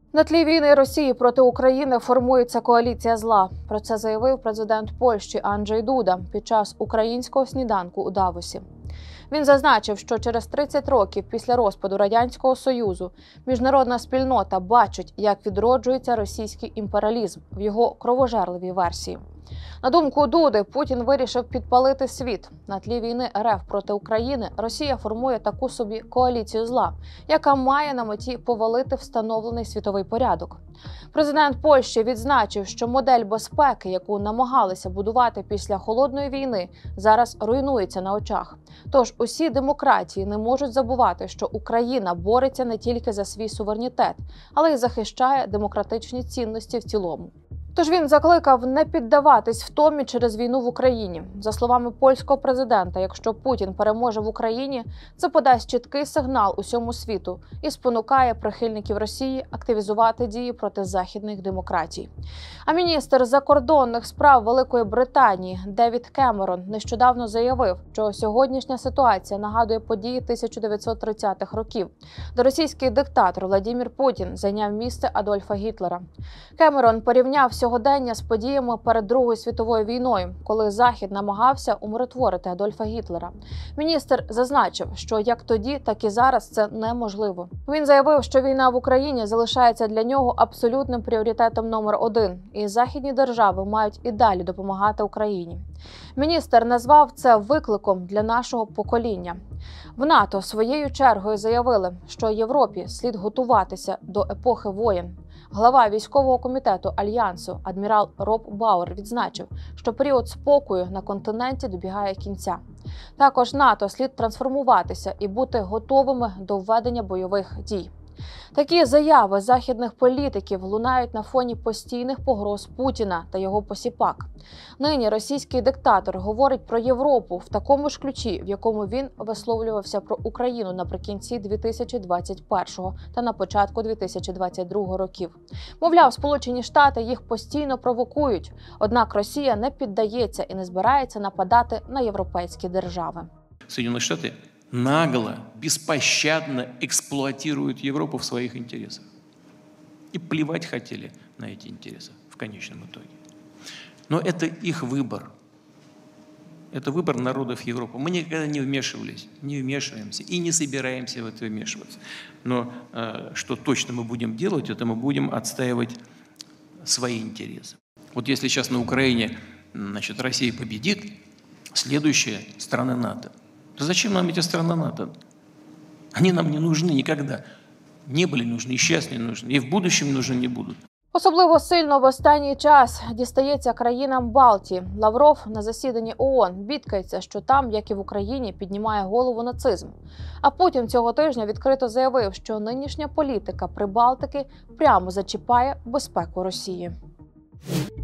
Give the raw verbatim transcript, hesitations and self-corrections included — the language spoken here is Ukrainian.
На тлі війни Росії проти України формується коаліція зла. Про це заявив президент Польщі Анджей Дуда під час українського сніданку у Давосі. Він зазначив, що через тридцять років після розпаду Радянського Союзу міжнародна спільнота бачить, як відроджується російський імперіалізм в його кровожерливій версії. На думку Дуди, Путін вирішив підпалити світ. На тлі війни РФ проти України Росія формує таку собі коаліцію зла, яка має на меті повалити встановлений світовий порядок. Президент Польщі відзначив, що модель безпеки, яку намагалися будувати після Холодної війни, зараз руйнується на очах. Тож усі демократії не можуть забувати, що Україна бореться не тільки за свій суверенітет, але й захищає демократичні цінності в цілому. Тож він закликав не піддаватись втомі через війну в Україні. За словами польського президента, якщо Путін переможе в Україні, це подасть чіткий сигнал усьому світу і спонукає прихильників Росії активізувати дії проти західних демократій. А міністр закордонних справ Великої Британії Девід Кемерон нещодавно заявив, що сьогоднішня ситуація нагадує події тисяча дев'ятсот тридцятих років, де російський диктатор Владимир Путін зайняв місце Адольфа Гітлера. Кемерон порівняв сьогодення з подіями перед Другою світовою війною, коли Захід намагався умиротворити Адольфа Гітлера. Міністр зазначив, що як тоді, так і зараз це неможливо. Він заявив, що війна в Україні залишається для нього абсолютним пріоритетом номер один, і західні держави мають і далі допомагати Україні. Міністр назвав це викликом для нашого покоління. В НАТО своєю чергою заявили, що Європі слід готуватися до епохи воєн. Глава військового комітету Альянсу адмірал Роб Бауер відзначив, що період спокою на континенті добігає кінця. Також НАТО слід трансформуватися і бути готовими до введення бойових дій. Такі заяви західних політиків лунають на фоні постійних погроз Путіна та його посіпак. Нині російський диктатор говорить про Європу в такому ж ключі, в якому він висловлювався про Україну наприкінці дві тисячі двадцять першого та на початку дві тисячі двадцять другого років. Мовляв, Сполучені Штати їх постійно провокують, однак Росія не піддається і не збирається нападати на європейські держави. Соединенные Штаты нагло, беспощадно эксплуатируют Европу в своих интересах. И плевать хотели на эти интересы в конечном итоге. Но это их выбор. Это выбор народов Европы. Мы никогда не вмешивались, не вмешиваемся и не собираемся в это вмешиваться. Но э, что точно мы будем делать, это мы будем отстаивать свои интересы. Вот если сейчас на Украине, значит, Россия победит, следующая страна НАТО. То зачем нам эти страны НАТО? Они нам не нужны никогда. Не были нужны, и сейчас не нужны, и в будущем нужны не будут. Особливо сильно в останній час дістається країнам Балтії. Лавров на засіданні ООН бідкається, що там, як і в Україні, піднімає голову нацизм. А Путін цього тижня відкрито заявив, що нинішня політика Прибалтики прямо зачіпає безпеку Росії.